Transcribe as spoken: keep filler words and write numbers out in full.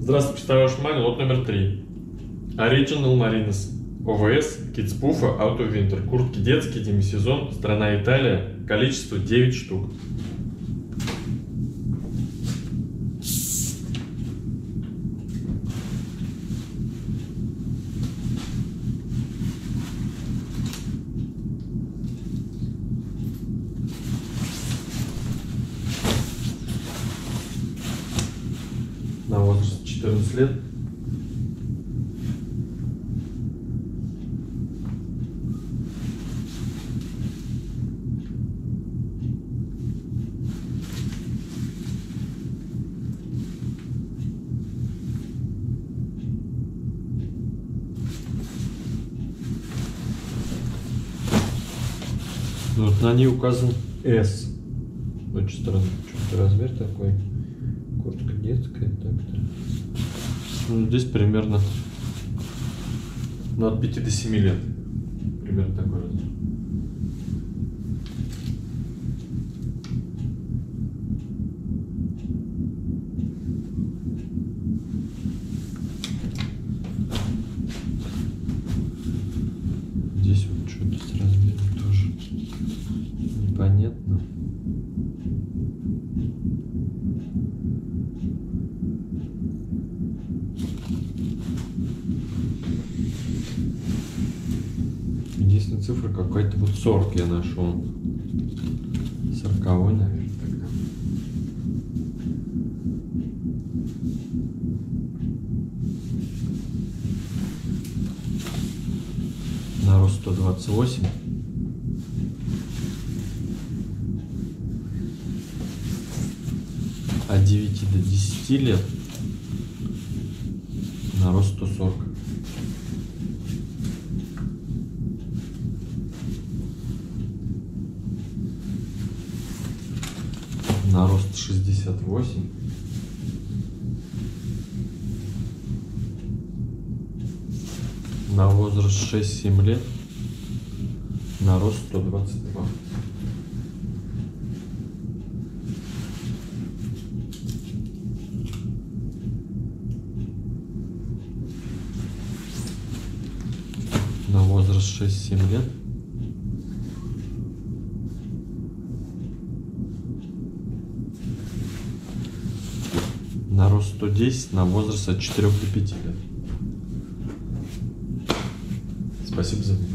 Здравствуйте, представляю ваше внимание, лот номер три. Original Marinas о вэ эс Kids Puffa Auto Winter. Куртки детские, демисезон, страна Италия, количество девять штук. На возраст четырнадцать лет. Вот на ней указан S. Очень странно, что-то размер такой. Куртка детская, так-то. Ну, здесь примерно ну, от пяти до семи лет. Примерно такой размер. Здесь вот что-то с размером тоже непонятно. Единственная цифра какая-то вот сорок я нашел. Сороковой, наверное, тогда. На рост сто двадцать восемь. От девяти до десяти лет на рост сто сорок. На рост шестьдесят восемь. На возраст шесть-семь лет. На рост сто двадцать два. На возраст шесть-семь лет. На рост сто десять, на возраст от четырёх до пяти лет. Спасибо за внимание.